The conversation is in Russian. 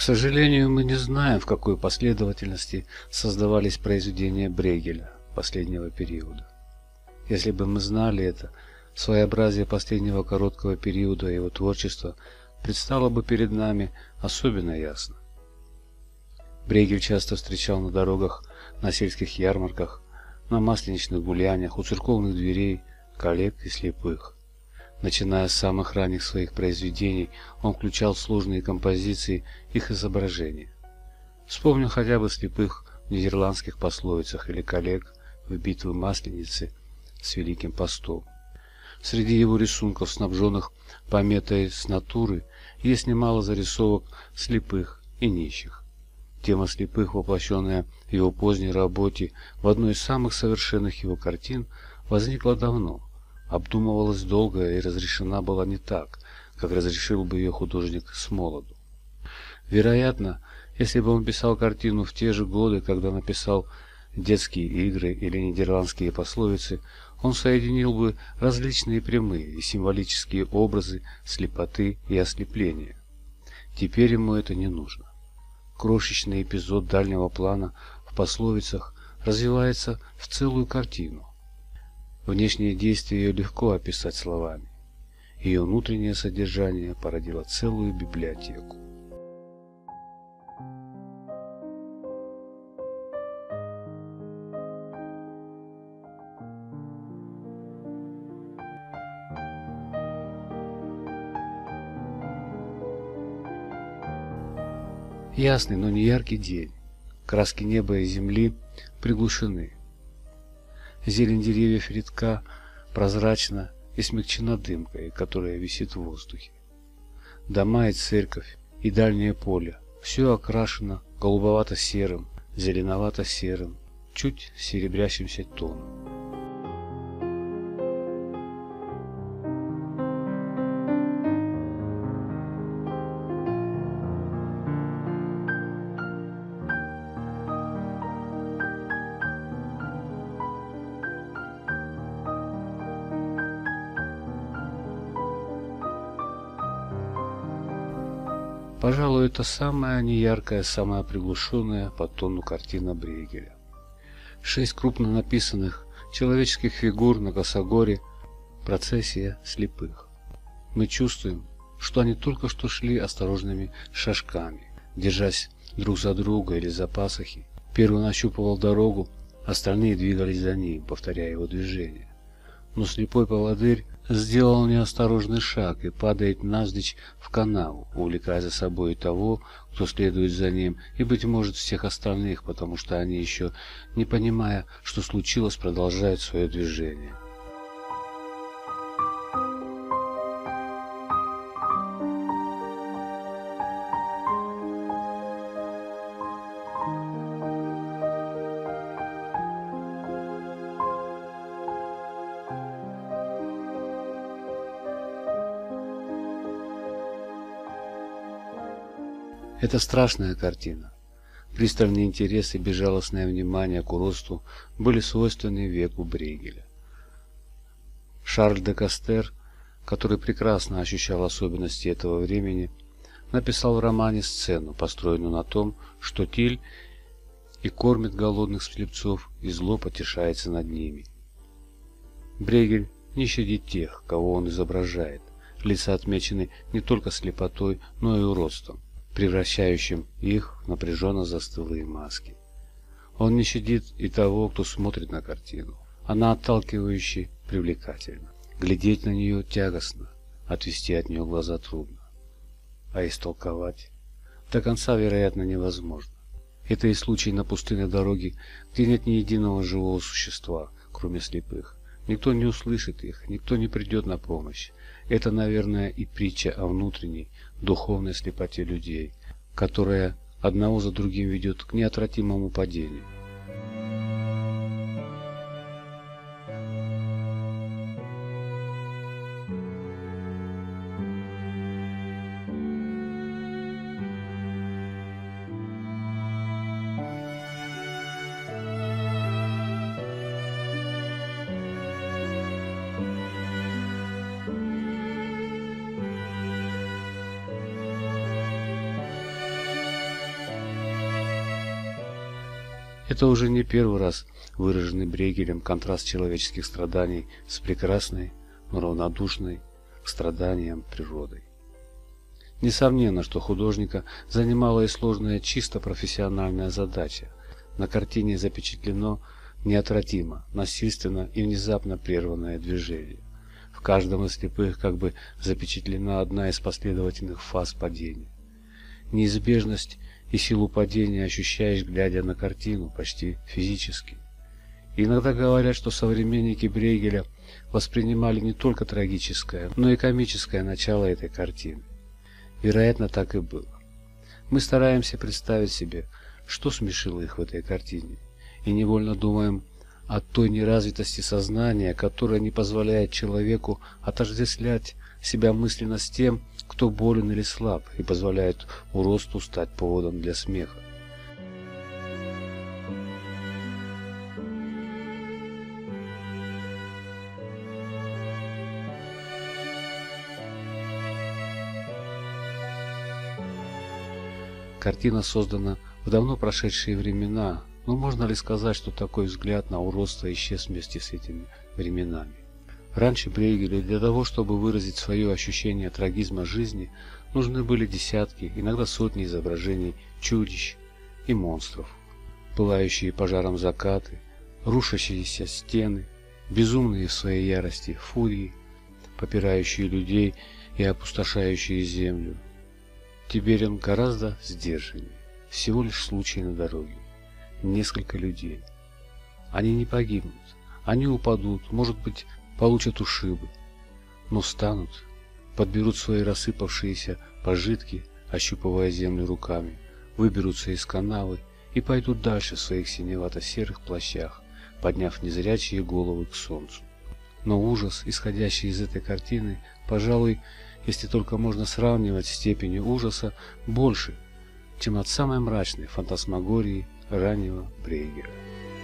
сожалению, мы не знаем, в какой последовательности создавались произведения Брейгеля последнего периода. Если бы мы знали это, своеобразие последнего короткого периода его творчества предстало бы перед нами особенно ясно. Брейгель часто встречал на дорогах, на сельских ярмарках, на масленичных гуляниях, у церковных дверей коллег и слепых. Начиная с самых ранних своих произведений, он включал в сложные композиции их изображения. Вспомним хотя бы слепых в нидерландских пословицах или коллег в битве Масленицы с Великим Постом. Среди его рисунков, снабженных пометой с натуры, есть немало зарисовок слепых и нищих. Тема слепых, воплощенная в его поздней работе в одной из самых совершенных его картин, возникла давно, обдумывалась долго и разрешена была не так, как разрешил бы ее художник смолоду. Вероятно, если бы он писал картину в те же годы, когда написал «Детские игры» или «Нидерландские пословицы», он соединил бы различные прямые и символические образы слепоты и ослепления. Теперь ему это не нужно. Крошечный эпизод дальнего плана в пословицах развивается в целую картину. Внешнее действие ее легко описать словами. Ее внутреннее содержание породило целую библиотеку. Ясный, но не яркий день. Краски неба и земли приглушены. Зелень деревьев редка, прозрачна и смягчена дымкой, которая висит в воздухе. Дома и церковь, и дальнее поле – все окрашено голубовато-серым, зеленовато-серым, чуть серебрящимся тоном. Пожалуй, это самая неяркая, самая приглушенная по тону картина Брейгеля. 6 крупно написанных человеческих фигур на косогоре, процессия слепых. Мы чувствуем, что они только что шли осторожными шажками, держась друг за друга или за пасохи. Первый нащупывал дорогу, остальные двигались за ним, повторяя его движения. Но слепой поводырь сделал неосторожный шаг и падает навзничь в канаву, увлекая за собой того, кто следует за ним, и, быть может, всех остальных, потому что они еще, не понимая, что случилось, продолжают свое движение. Это страшная картина. Пристальный интерес и безжалостное внимание к уродству были свойственны веку Брейгеля. Шарль де Кастер, который прекрасно ощущал особенности этого времени, написал в романе сцену, построенную на том, что Тиль и кормит голодных слепцов, и зло потешается над ними. Брейгель не щадит тех, кого он изображает. Лица отмечены не только слепотой, но и уродством, превращающим их в напряженно застылые маски. Он не щадит и того, кто смотрит на картину. Она отталкивающе привлекательна. Глядеть на нее тягостно, отвести от нее глаза трудно. А истолковать до конца, вероятно, невозможно. Это и случай на пустынной дороге, где нет ни единого живого существа, кроме слепых. Никто не услышит их, никто не придет на помощь. Это, наверное, и притча о внутренней, духовной слепоте людей, которая одного за другим ведет к неотвратимому падению. Это уже не первый раз выраженный Брейгелем контраст человеческих страданий с прекрасной, но равнодушной к страданиям природой. Несомненно, что художника занимала и сложная чисто профессиональная задача. На картине запечатлено неотвратимо, насильственно и внезапно прерванное движение. В каждом из слепых как бы запечатлена одна из последовательных фаз падения. Неизбежность и силу падения ощущаешь, глядя на картину, почти физически. И иногда говорят, что современники Брейгеля воспринимали не только трагическое, но и комическое начало этой картины. Вероятно, так и было. Мы стараемся представить себе, что смешило их в этой картине, и невольно думаем о той неразвитости сознания, которая не позволяет человеку отождествлять себя мысленно с тем, кто болен или слаб, и позволяет уродству стать поводом для смеха. Картина создана в давно прошедшие времена, но можно ли сказать, что такой взгляд на уродство исчез вместе с этими временами? Раньше Брейгелю для того, чтобы выразить свое ощущение трагизма жизни, нужны были десятки, иногда сотни изображений чудищ и монстров, пылающие пожаром закаты, рушащиеся стены, безумные в своей ярости фурии, попирающие людей и опустошающие землю. Теперь он гораздо сдержаннее. Всего лишь случай на дороге. Несколько людей. Они не погибнут. Они упадут, может быть, получат ушибы. Но встанут, подберут свои рассыпавшиеся пожитки, ощупывая землю руками, выберутся из канавы и пойдут дальше в своих синевато-серых плащах, подняв незрячие головы к солнцу. Но ужас, исходящий из этой картины, пожалуй, если только можно сравнивать степенью ужаса, больше, чем от самой мрачной фантасмагории раннего Брейгеля.